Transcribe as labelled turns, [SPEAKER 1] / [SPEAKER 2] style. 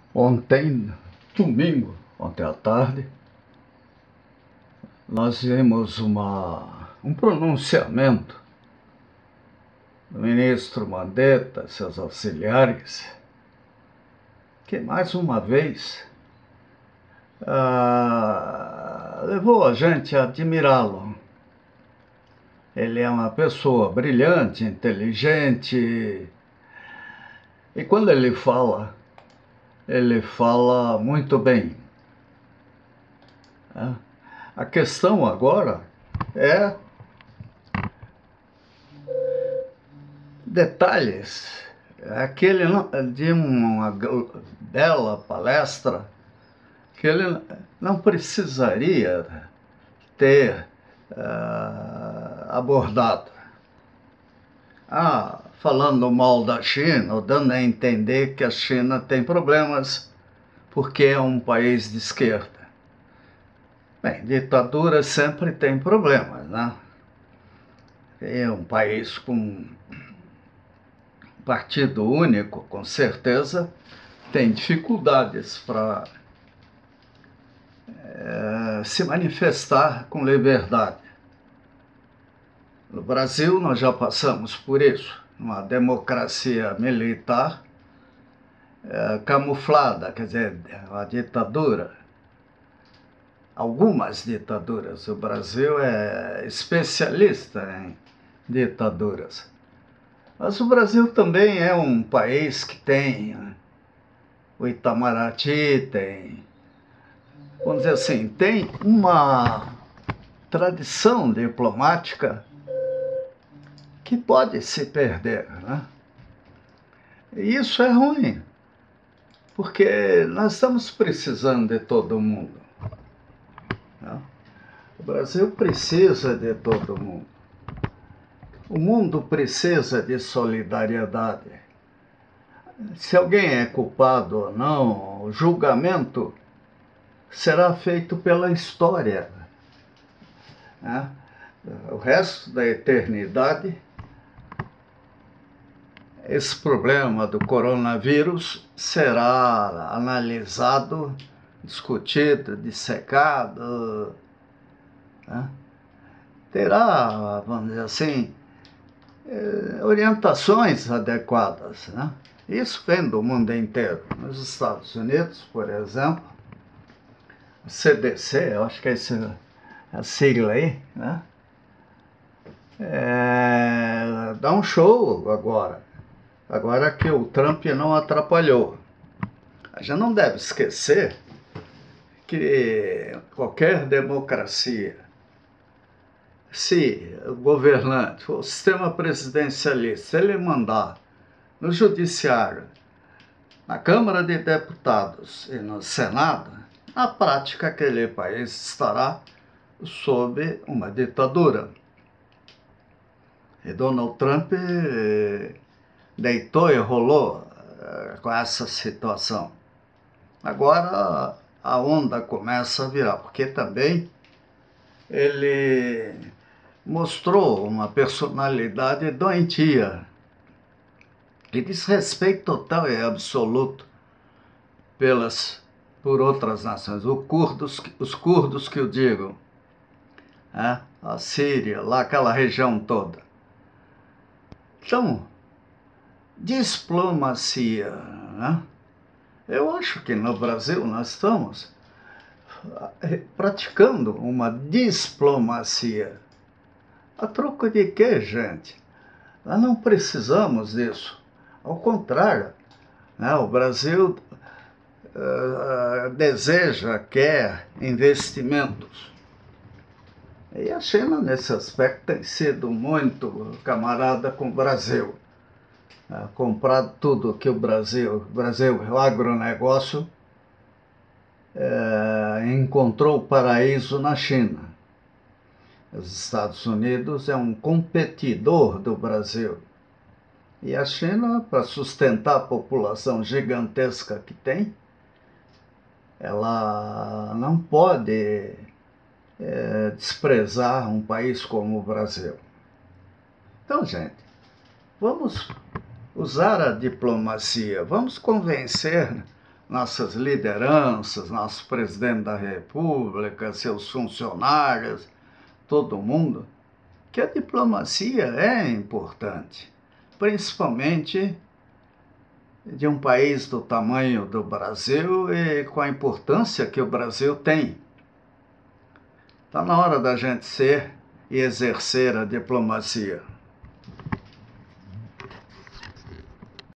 [SPEAKER 1] Ontem, domingo, ontem à tarde, nós vimos um pronunciamento do ministro Mandetta, seus auxiliares, que mais uma vez levou a gente a admirá-lo. Ele é uma pessoa brilhante, inteligente, e quando ele fala muito bem. A questão agora é detalhes. Aquele de uma bela palestra que ele não precisaria ter abordado. Falando mal da China, ou dando a entender que a China tem problemas porque é um país de esquerda. Bem, ditadura sempre tem problemas, né? É um país com partido único, com certeza, tem dificuldades para se manifestar com liberdade. No Brasil, nós já passamos por isso, uma democracia militar camuflada, quer dizer, a ditadura. Algumas ditaduras. O Brasil é especialista em ditaduras. Mas o Brasil também é um país que tem o Itamaraty, vamos dizer assim, tem uma tradição diplomática que pode se perder, né? E isso é ruim, porque nós estamos precisando de todo mundo. O Brasil precisa de todo mundo. O mundo precisa de solidariedade. Se alguém é culpado ou não, o julgamento será feito pela história. O resto da eternidade, esse problema do coronavírus será analisado, discutido, dissecado, terá, vamos dizer assim, orientações adequadas, né? Isso vem do mundo inteiro. Nos Estados Unidos, por exemplo, o CDC, eu acho que é a sigla aí, né? Dá um show agora que o Trump não atrapalhou. A gente não deve esquecer que qualquer democracia, se o governante, o sistema presidencialista, ele mandar no judiciário, na Câmara de Deputados e no Senado, na prática aquele país estará sob uma ditadura. E Donald Trump deitou e rolou com essa situação. Agora a onda começa a virar, porque também ele mostrou uma personalidade doentia e desrespeito total e absoluto por outras nações, os curdos que o digam, a Síria, lá aquela região toda. Então, diplomacia, né? Eu acho que no Brasil nós estamos praticando uma diplomacia. A troco de quê, gente? Nós não precisamos disso. Ao contrário, né? O Brasil quer investimentos. E a China, nesse aspecto, tem sido muito camarada com o Brasil. Comprado tudo que o Brasil, o agronegócio, encontrou paraíso na China. Os Estados Unidos é um competidor do Brasil. E a China, para sustentar a população gigantesca que tem, ela não pode desprezar um país como o Brasil. Então, gente, vamos usar a diplomacia, vamos convencer nossas lideranças, nosso presidente da República, seus funcionários, todo mundo, que a diplomacia é importante, principalmente de um país do tamanho do Brasil e com a importância que o Brasil tem. Está na hora da gente ser e exercer a diplomacia.